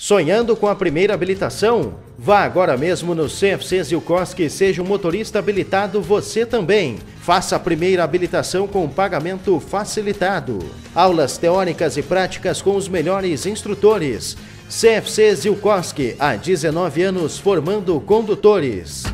Sonhando com a primeira habilitação? Vá agora mesmo no CFC Zilkowski e seja um motorista habilitado você também. Faça a primeira habilitação com pagamento facilitado. Aulas teóricas e práticas com os melhores instrutores. CFC Zilkowski, há 19 anos formando condutores.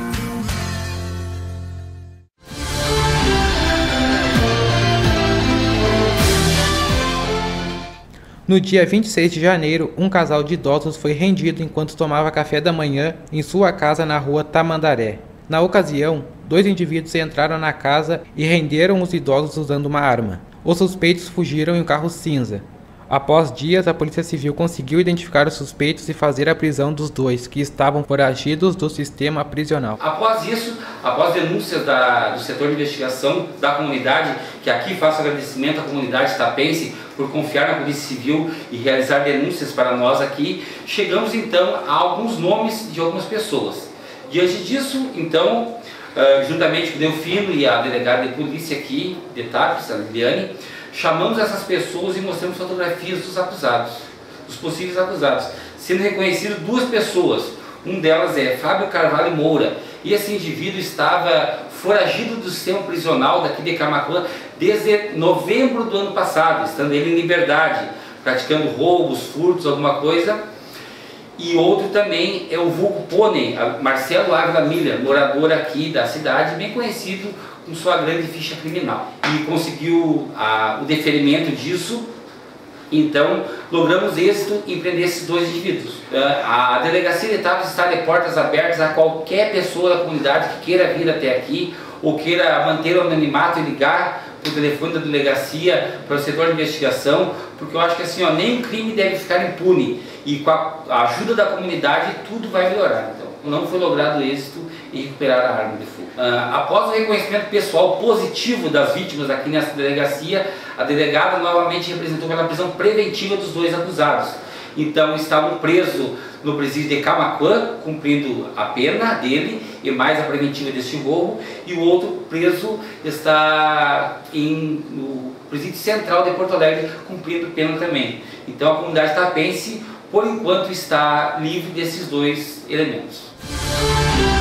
No dia 26 de janeiro, um casal de idosos foi rendido enquanto tomava café da manhã em sua casa na rua Tamandaré. Na ocasião, 2 indivíduos entraram na casa e renderam os idosos usando uma arma. Os suspeitos fugiram em um carro cinza. Após dias, a Polícia Civil conseguiu identificar os suspeitos e fazer a prisão dos 2, que estavam foragidos do sistema prisional. Após isso, após denúncias do setor de investigação da comunidade, que aqui faço agradecimento à comunidade tapense por confiar na Polícia Civil e realizar denúncias para nós aqui, chegamos então a alguns nomes de algumas pessoas. Diante disso, então, juntamente com o Delfino e a delegada de polícia aqui, de Tapes, a Liliane, chamamos essas pessoas e mostramos fotografias dos acusados, dos possíveis acusados, sendo reconhecidas 2 pessoas. Um delas é Fábio Carvalho Moura, e esse indivíduo estava foragido do sistema prisional daqui de Camaquã desde novembro do ano passado, estando ele em liberdade, praticando roubos, furtos, alguma coisa. E outro também é o vulgo Pônei, Marcelo Ávila Miller, morador aqui da cidade, bem conhecido com sua grande ficha criminal. E conseguiu o deferimento disso, então logramos êxito em prender esses 2 indivíduos. A Delegacia de Tapes está de portas abertas a qualquer pessoa da comunidade que queira vir até aqui ou queira manter o anonimato e ligar para o telefone da delegacia, para o setor de investigação, porque eu acho que assim, nem um crime deve ficar impune, e com a ajuda da comunidade tudo vai melhorar. Então, não foi logrado êxito em recuperar a arma de fogo. Após o reconhecimento pessoal positivo das vítimas aqui nessa delegacia, a delegada novamente representou pela prisão preventiva dos 2 acusados. Então estavam presos no presídio de Camaquã, cumprindo a pena dele e mais a preventiva deste roubo, e o outro preso está no presídio central de Porto Alegre, cumprindo pena também. Então a comunidade tapense, por enquanto, está livre desses 2 elementos.